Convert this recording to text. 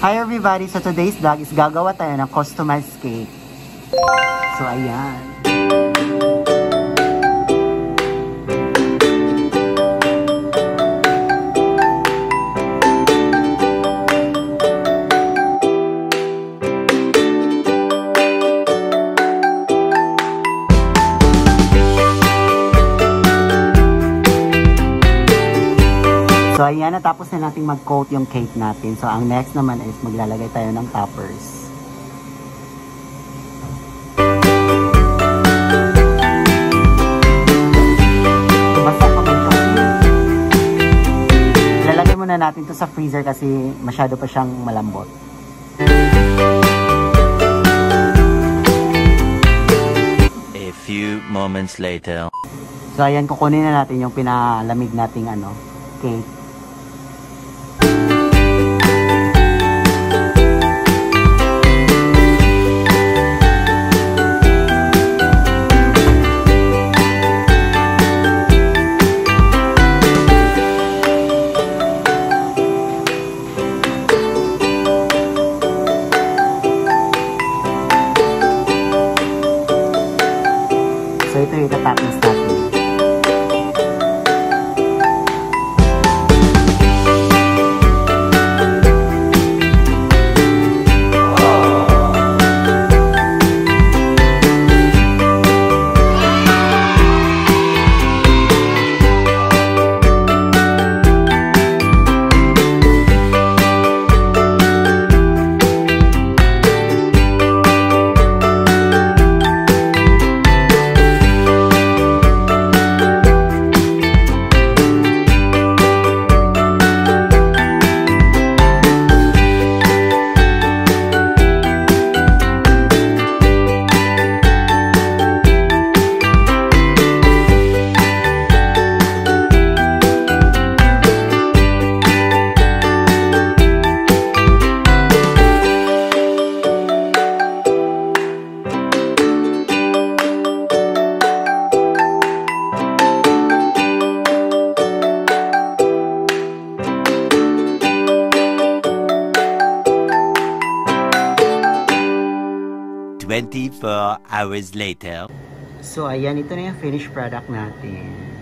Hi everybody! So today's vlog is gagawa tayo ng customized cake. So ayan. So ayan, natapos na natin mag-coat yung cake natin. So ang next naman is maglalagay tayo ng toppers. So basta pa ilalagay muna natin to sa freezer kasi masyado pa siyang malambot. A few moments later. So ayan, kukunin na natin yung pinalamig nating cake. So ito yung itatappings natin. "24 hours later." So ayan, ito na yung finished product natin.